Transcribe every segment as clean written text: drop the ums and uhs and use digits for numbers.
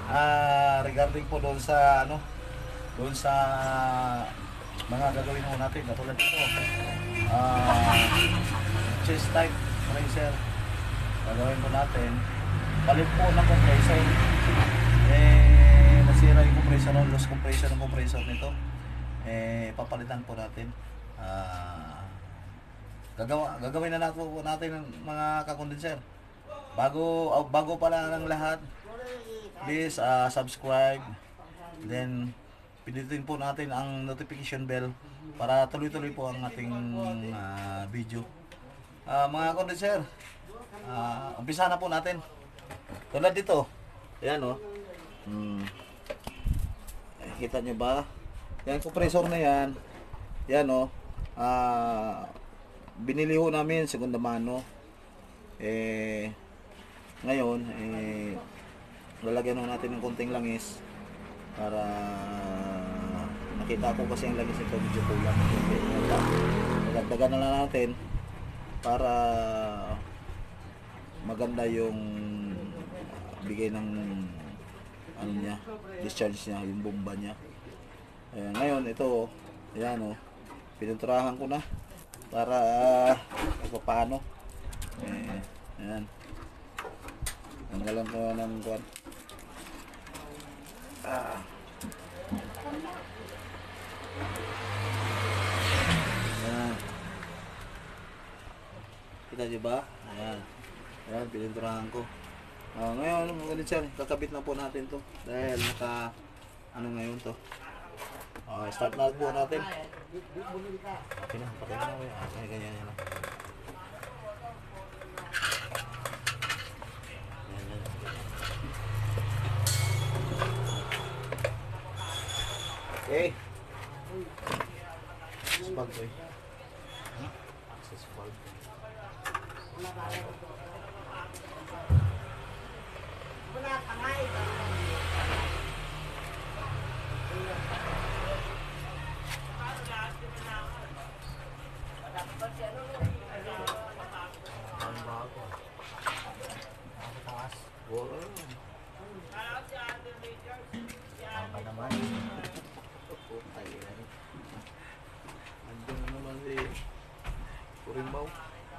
Regarding po doon sa ano, doon sa mga gagawin mo natin katulad nito. Chest type compressor. Gagawin po natin. Palit po ng compressor. Nasira yung compressor, loss compressor ng compressor nito. Papalitan po natin. Gagawin na natin po natin ng mga kakondenser. Bago pala ng lahat, please subscribe. Then pindutin po natin ang notification bell para tuloy-tuloy po ang ating video. Mga kondenser, umpisa na po natin. Tulad dito. Ayan o. Kita nyo ba? Yan, compressor na yan. Yan o. Binili ho namin segunda mano. Ngayon, lalagyan ho natin ng konting langis para nakita ko kasi ang langis nito medyo kulang. Dagdagan na lang natin para maganda yung bigay ng ano niya, discharge niya, yung bomba niya. Ngayon ito, ayan o, pininturahan ko na para paano. Ayan, tanggalan ko ng kuwan. Ayan, kita nyo ba? Ayan, ayan, pininturahan ko. Ngayon, mga sir, kakabit na po natin to dahil naka ano ngayon to. Start na po natin. Okay na, patay na ako. Okay, ganyan yan lang. Okay. Access valve ko eh. Access valve. Andiyan naman si Kurimbaw.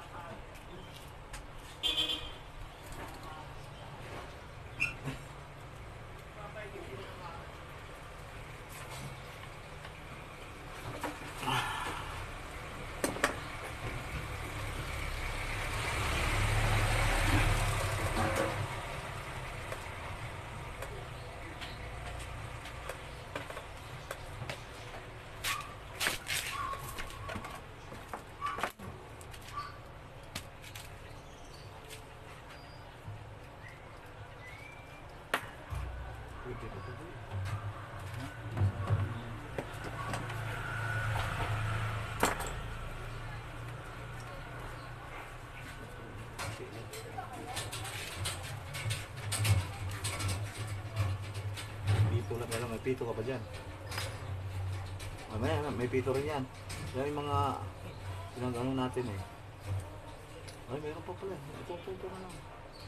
Pito lang, alam, may pito ka pa dyan. Mamaya, may pito rin yan. Yan yung mga pinag-ano natin eh. Ay, mayroon pa pala. Ito na lang.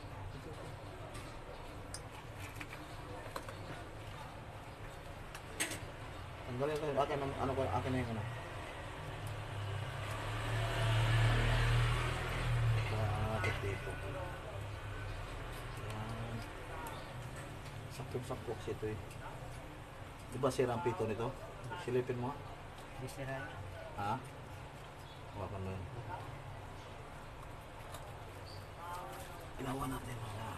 Tanggalin ko yung akin, akin na yung ano. Dito. Yan. Saktong-sakto kasi ito eh. Diba sira ang pito nito? Silipin mo. Di sira. Ha? Hawakan mo yun. Ginawa natin.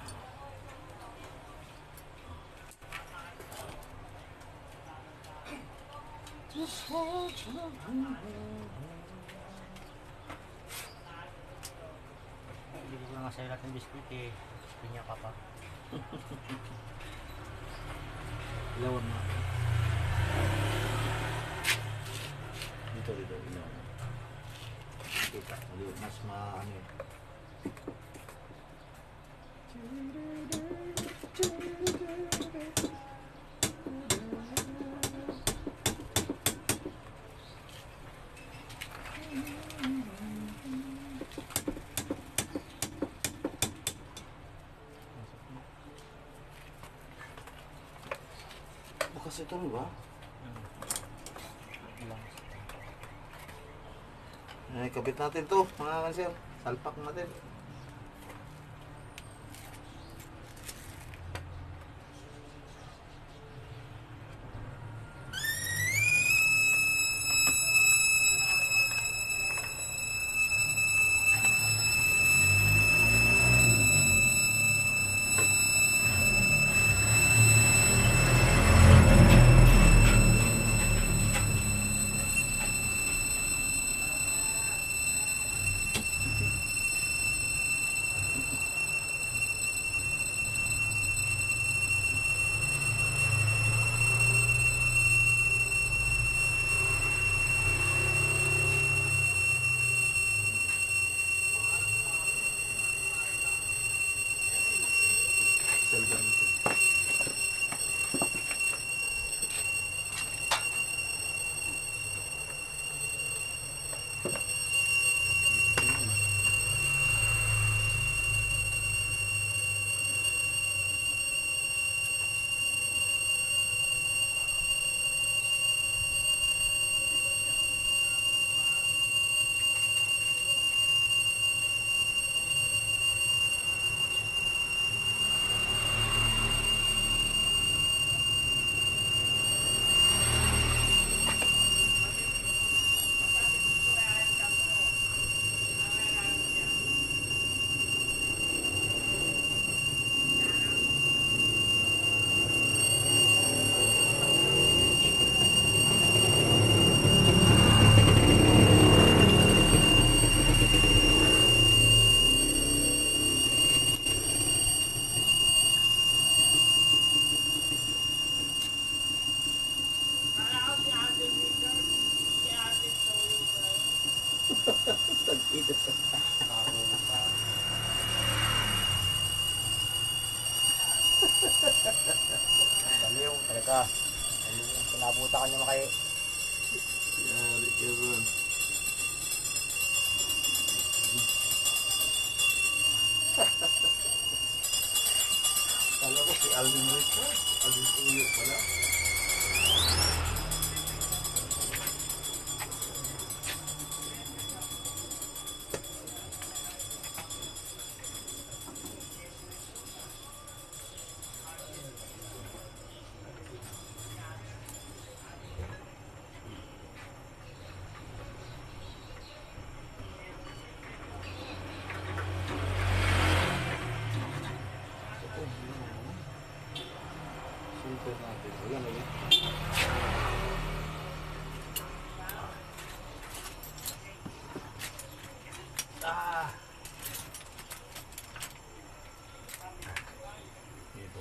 Just hold your Hindi ko lang sa'yo lahat ng biskuit eh. Pinya ka pa. ilawan mo. Dito, ilawan mo. Kita, mas maano yun. kasi ito, di ba? Lang. Ay, kabit natin to, mga kansir. Salpak natin. Salgan natin. Nakatulog pa. Baliw talaga. Pinabuta ka niya makay. Yari ka ron. Kala ko si Alvin Rito. Alvin Uyo pala. Silver natin. Ayan, ayan. Ah! Ito.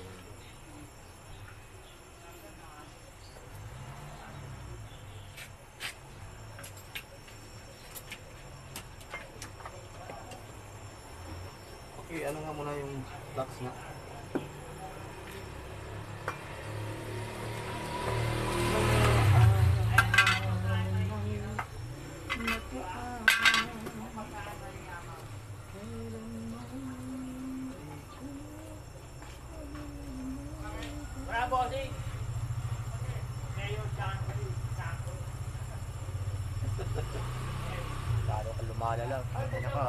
Okay, ano nga muna yung box nga? Bravo, Sing! Mayor Lalo ka lumalala. Ano ka?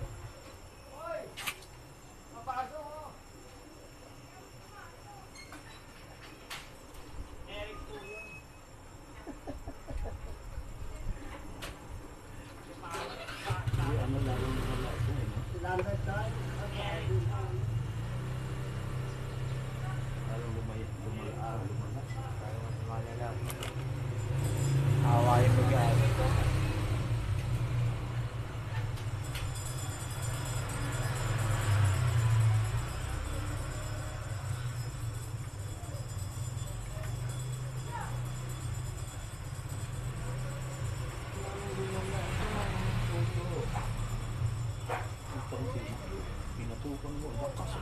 Ano lalong wala ito eh, no? Lalong lumala. Lalo ka lumalala. Awayin ko yan. Pinatukan mo, bakas.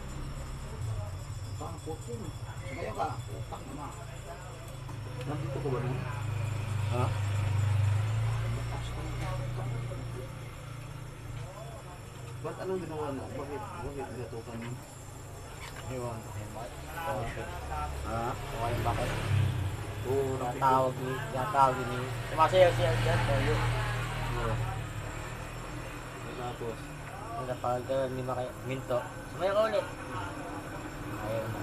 Takot yun. Sumaya ka, utang naman. Nandito ka ba nun? Ha? Bakas ka naman. Ba't anong ginawa mo? Bakit pinatukan mo? Ewan ko. Ha? Ewan bakit. Oo, Natawag ni. Sumasayaw siya dyan, Toyo. Oo. Tapos, Napag ni Minto. Sumayaw ka ulit. Ayaw na.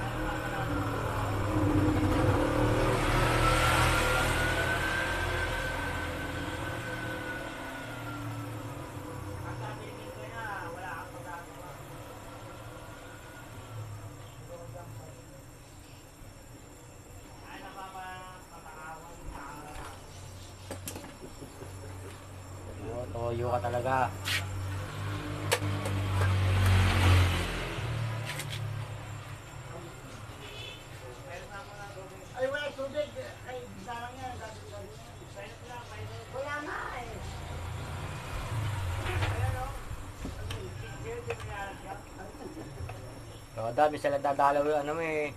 Toyo ka talaga. Ay, wala tubig. Ay, sarang yan. Wala nga eh. So, dami sila dadalaw yung ano mo eh.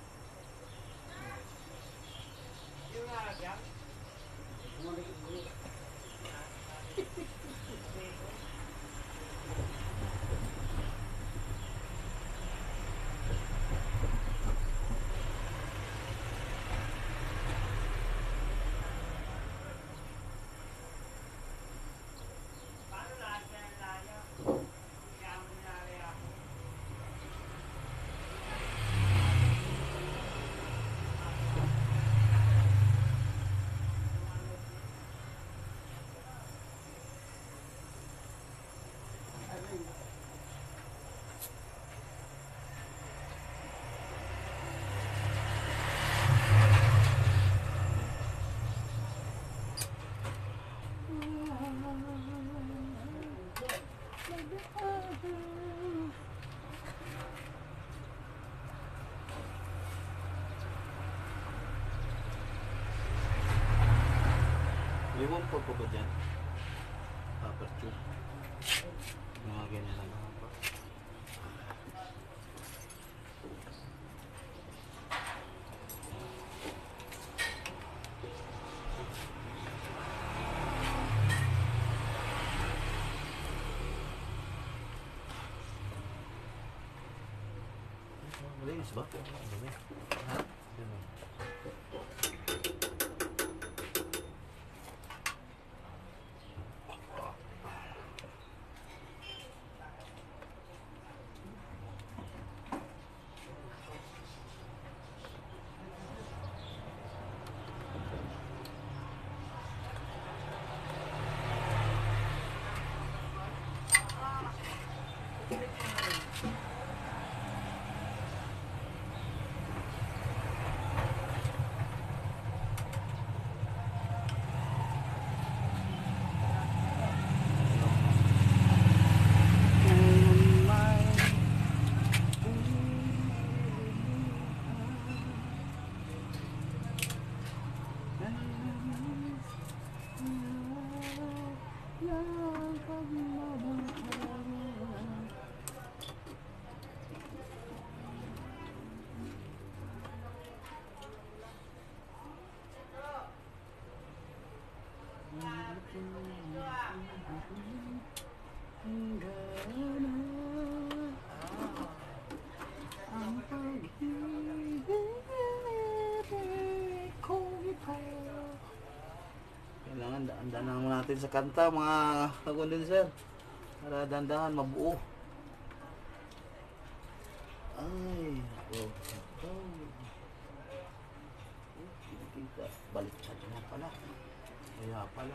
limon po ba dyan? Aperture. Mga ganyan na lang po. Malinis ba? Dumi. Ha? Dumi. Kailangan daan-daan natin sa kanta mga kakondenser para dandahan mabuo. Ay, kita baliktad na pala. Kaya pala.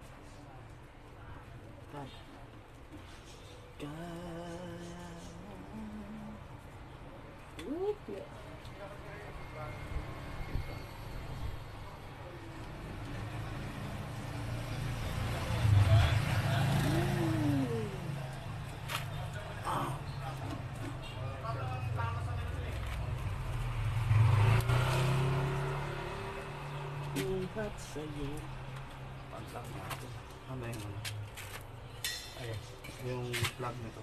Ingat sa'yo. Pantang natin. Ano yung ano? Ay, yung plug nito.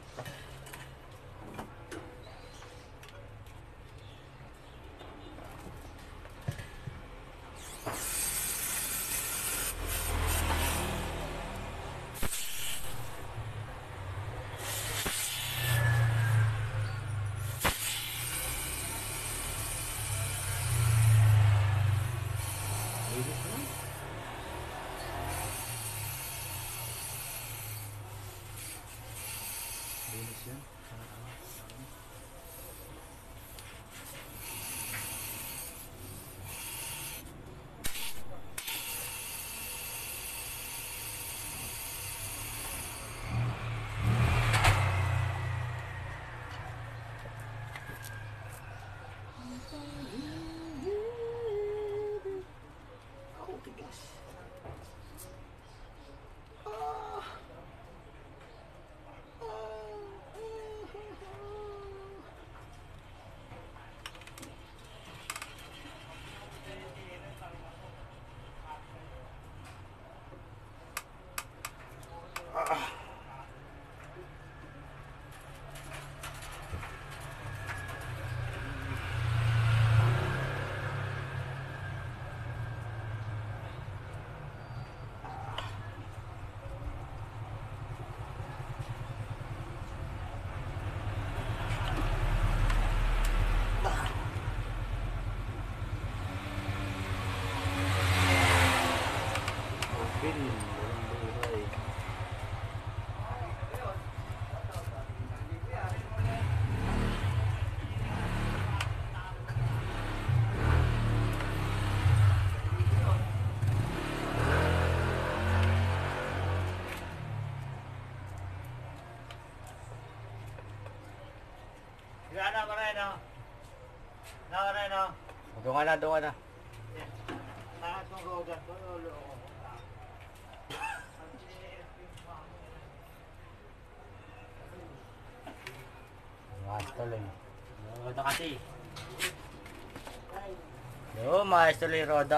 Bilis na. Bilis yan. Ako tigas. Open, walang buhay. Gana pa rin, no? Na rin, no? Doon ka na, doon ka na. Lahat ng rodan ko, lolo. Master lang. Roda kasi. Yo, master lang roda.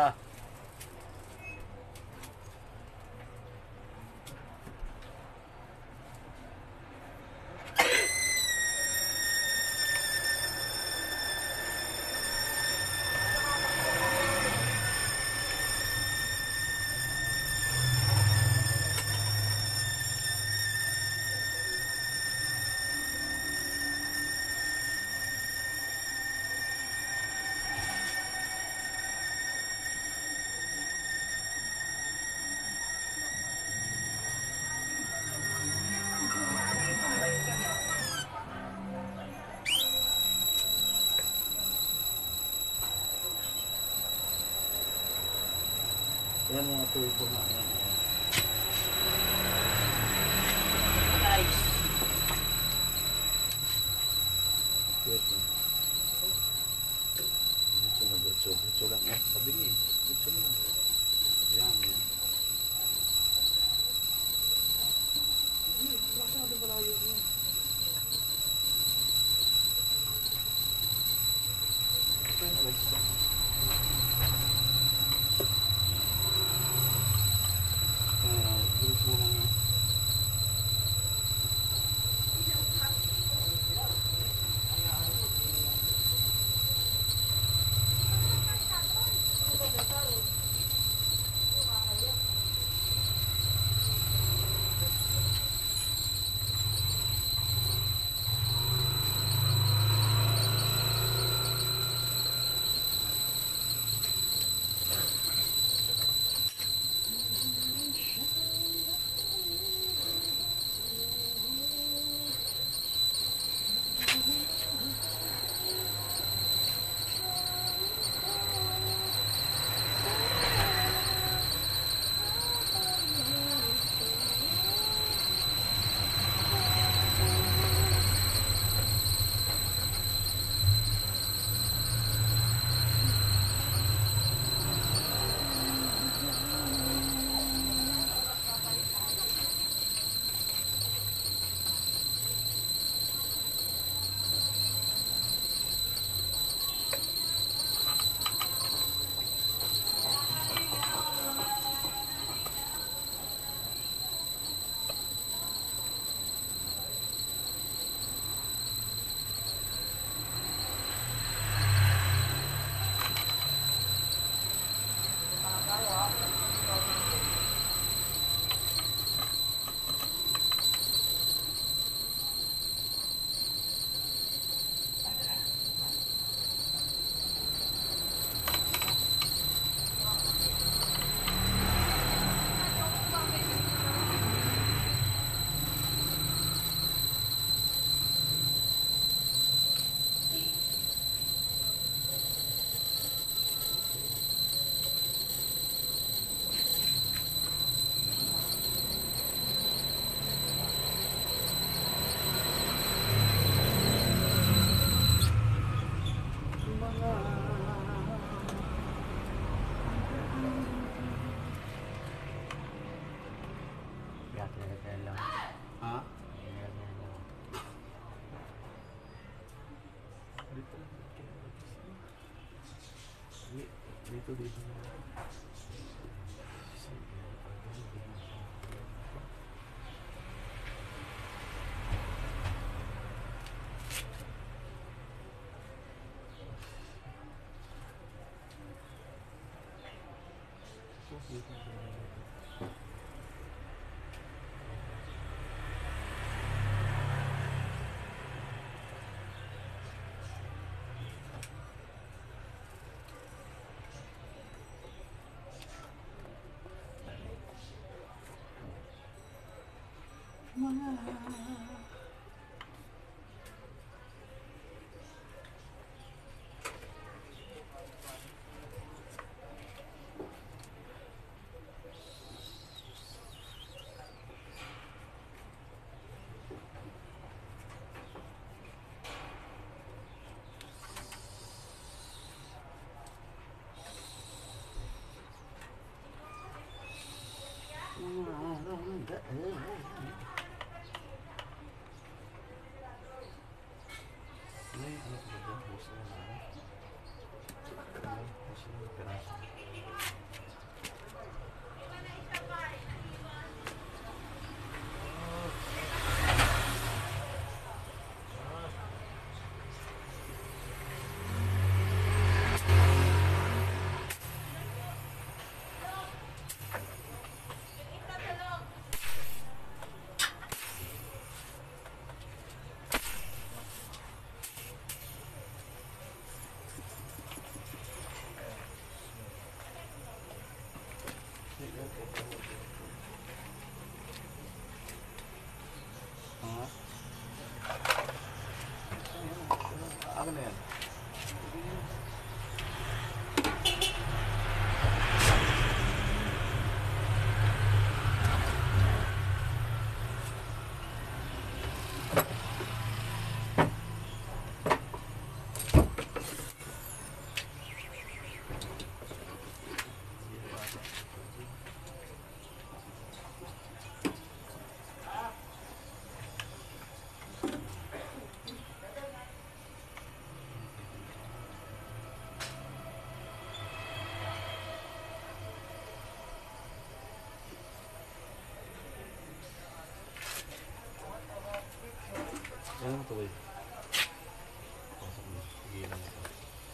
Yan mga turbo na yan. Nice. Yes, no? Diretso na, diretso. Diretso lang. Sabi niya eh. Diretso lang. Yan, yan. Masyado malayo yan. Diretso lang yan. Yan lang. Ha? Yan lang. Dito. Ano na yan? Ano to eh? Pasok mo. Sige lang ito.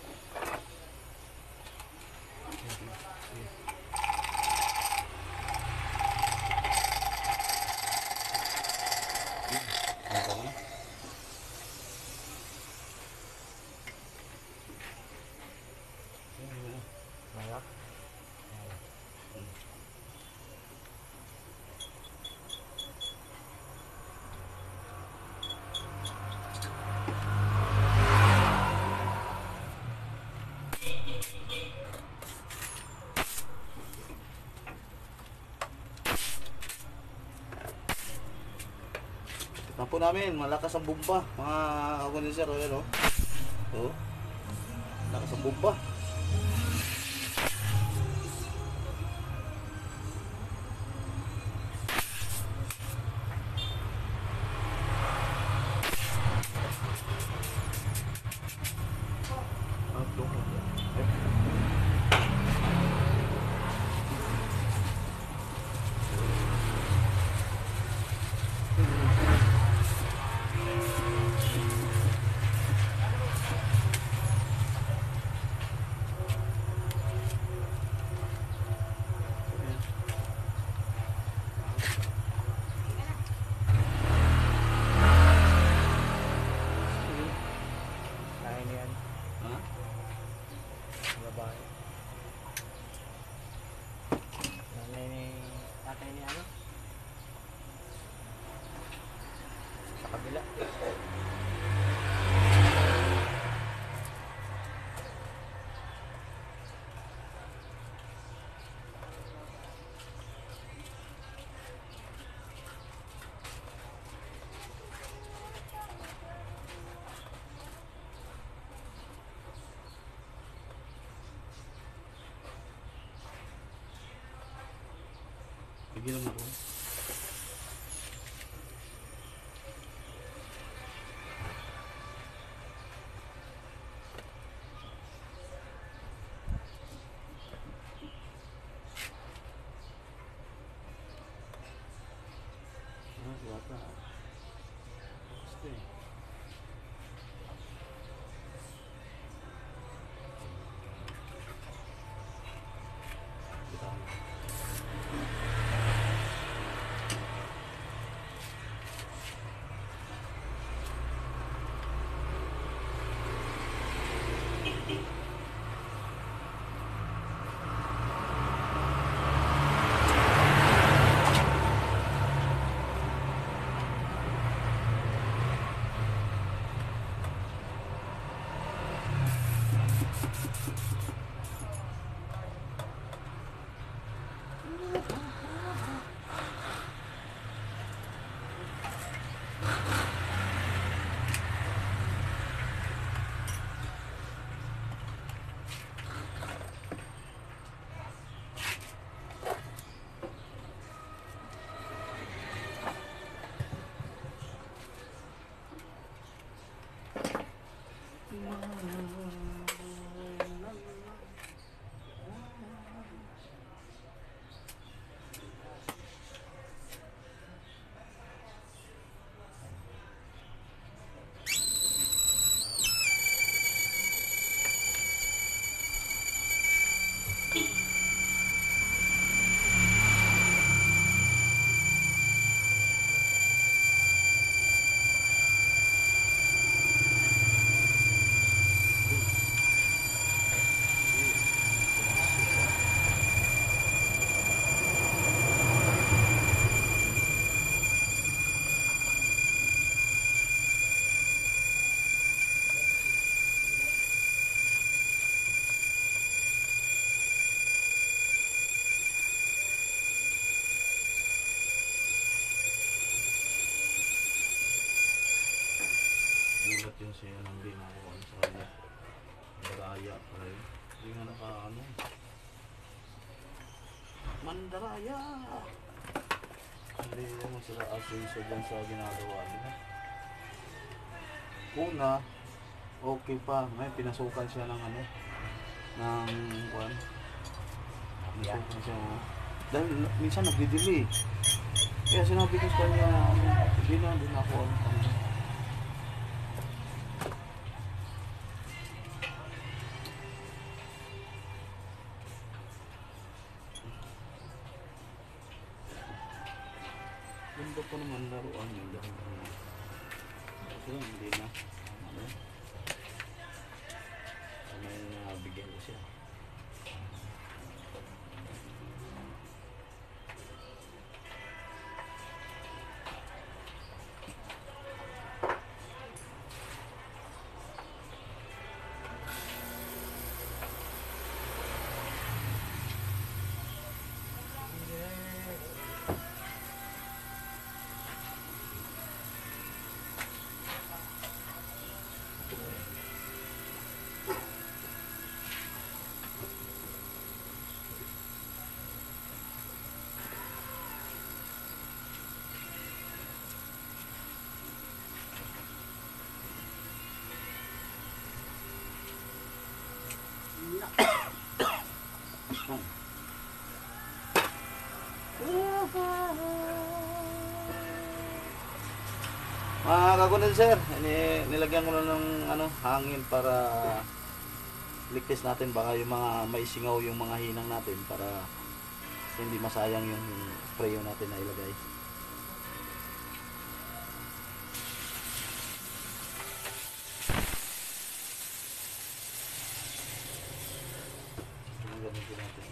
Tampo namin, malakas ang bomba, mga kakondenser, o yan o. O, malakas ang bomba. Lain yan. Ha? Babae. Nanay ni tatay ni ano? Sa kabila. Tigilan mo ako. kasi anong ginagawa sa kanya. Mandaraya pala yun. Hindi nga naka Mandaraya! Hindi naman sila asenso dyan sa ginagawa nila. Una, okay pa. May pinasukan siya ng ng kwan. Pinasukan siya. Dahil minsan nagdidelay. Kaya sinabi ko sa kanya, hindi na ako ganda pa naman laruan yun dahil kasi hindi na may nabigyan ko siya. Mga kakondenser, nilagyan ko na ng hangin para ligtas natin baka yung mga maisingaw yung mga hinang natin para hindi masayang yung spray natin na ilagay. Gamitin natin.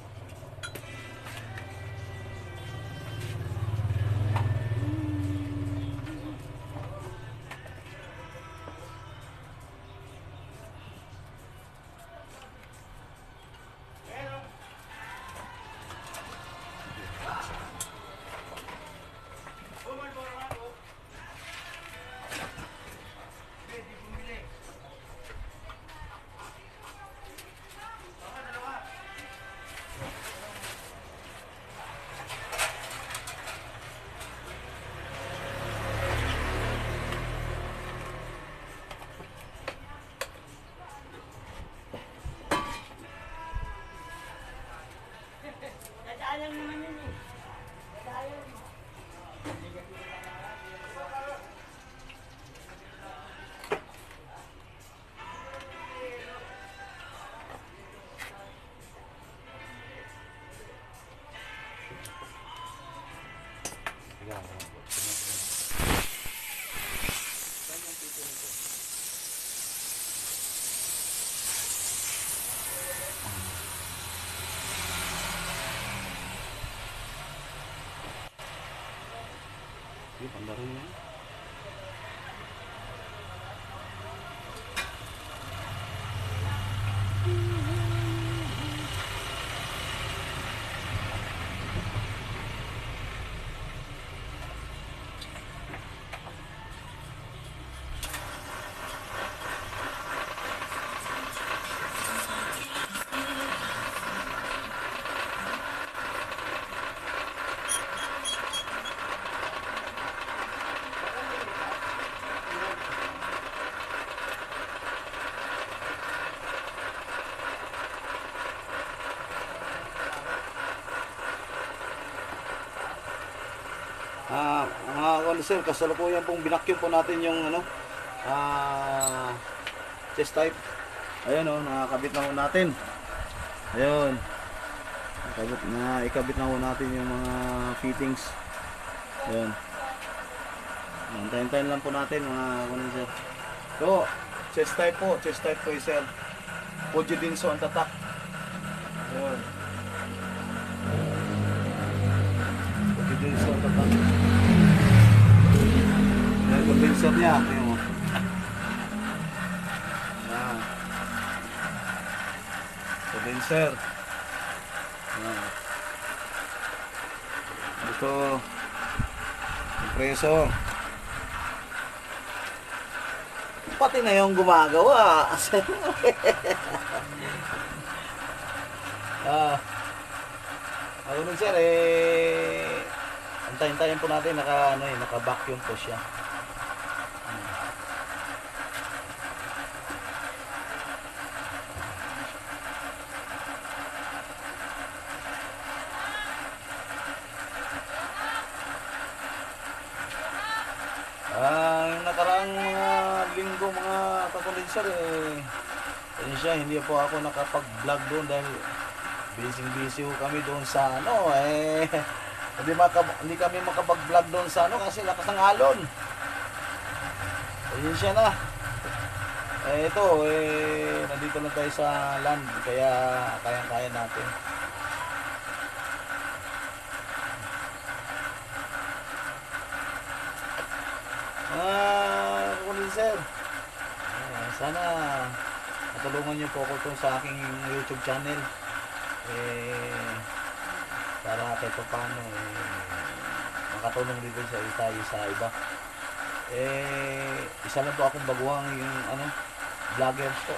Dadaanan naman yun eh. Dadaanan. Yung pandaro niya. Mga kondenser, kasalukuyan pong binakyum po natin yung chest type. Ayun nakakabit na ho natin. Ayun. Ikabit na ho natin yung mga fittings. Ayun. Antayin-tayin lang po natin mga kondenser. So, chest type po sir. Podyo din so ang tatak. Ayun. Podyo din so ang tatak. Ayan, condenser niya. Ayan mo. Ayan. Condenser. Ayan. Ito. Kompreso. pati na yung gumagawa. Ako nun sir, antayin-tayin po natin, naka-vacuum po siya. Yung nakaraang mga linggo, mga kakondenser, yun siya, hindi po ako nakapag-vlog doon dahil busy kami doon sa hindi kami makapag-vlog doon sa kasi lakas ng alon. Ayun siya na. Ito, nandito lang tayo sa land, kaya kayang-kaya natin. Sir, sana matulungan niyo po ako sa aking YouTube channel para kahit paano makatulong dito sa iba. Isa lang po akong baguhang yung vloggers po.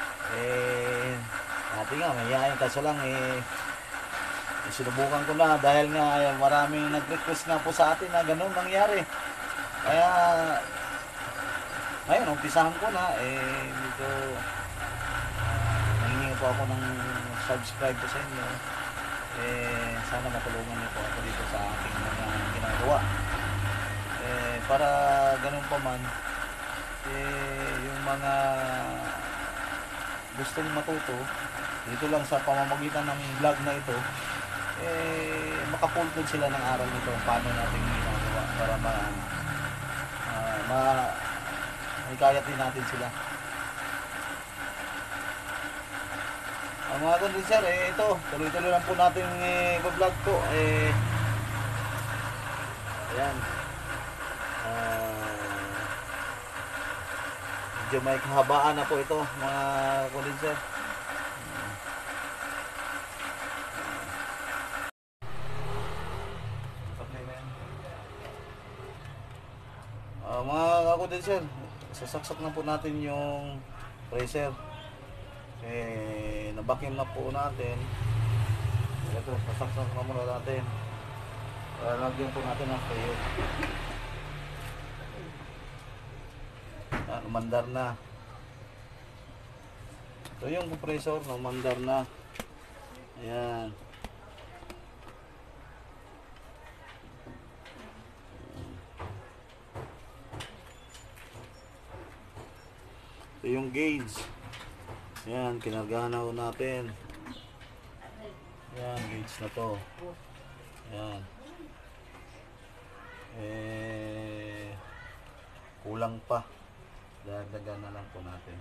Natin nga mahihayin, kaso lang sinubukan ko na dahil nga maraming nag-request nga po sa atin na ganun nangyari. Kaya ngayon, umpisahan ko na, dito, nangingi po ako ng subscribe po sa inyo. Sana matulungan niyo po ako dito sa aking mga ginagawa. Para ganun pa man, yung mga gustong matuto, dito lang sa pamamagitan ng vlog na ito, makapultod sila ng aral nito, paano natin ginagawa, para hikayat din natin sila. Ang mga kondenser, ito, tuloy-tuloy lang po natin vlog ko. Ayan. Medyo may kahabaan na po ito, mga kondenser. Mga kondenser, sasaksak na po natin yung pressure. Nabakim na po natin. Ito, sasaksak na muna natin. Lagyan po natin ang kayo. Umandar na. Ito yung compressor, umandar na. Ayan. Ito yung gauge. Ayan, kinargahan na ho natin. Ayan, gauge na to. Ayan. Kulang pa. Dagdagan na lang po natin.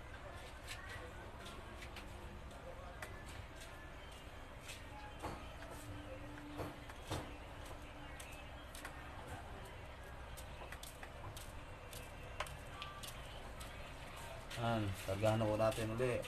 Ayan, kargahan na po natin ulit.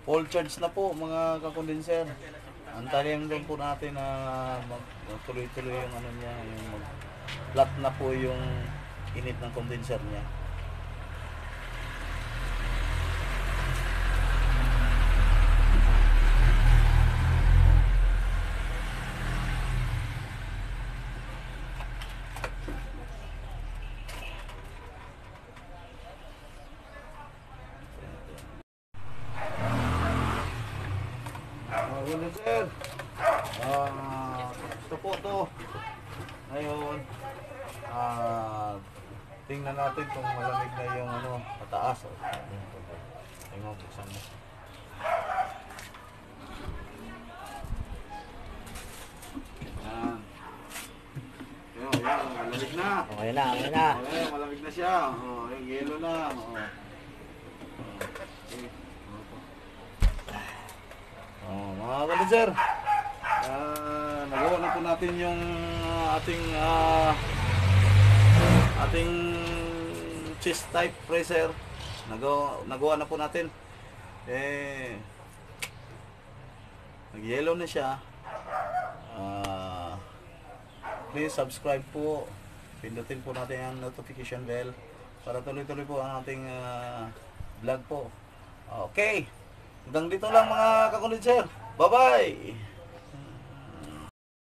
full charge na po mga kakondenser. Antayin lang po natin na magtuloy-tuloy yung ano niya, yung flat na po yung init ng condenser niya. Condenser. Ito po to. Ngayon, tingnan natin kung malamig na yung ano, pataas. Tingnan mo, buksan mo. Yan. Yan, malamig na. Okay na, okay na. Okay, malamig na siya. Yung yellow na. Mga condenser, nagawa na po natin yung ating chest type freezer. Nagawa na po natin. Nag-yellow na siya. Please subscribe po. Pindutin po natin ang notification bell para tuloy-tuloy po ang ating vlog po. Okay. Hanggang dito lang mga kakondenser. Bye-bye!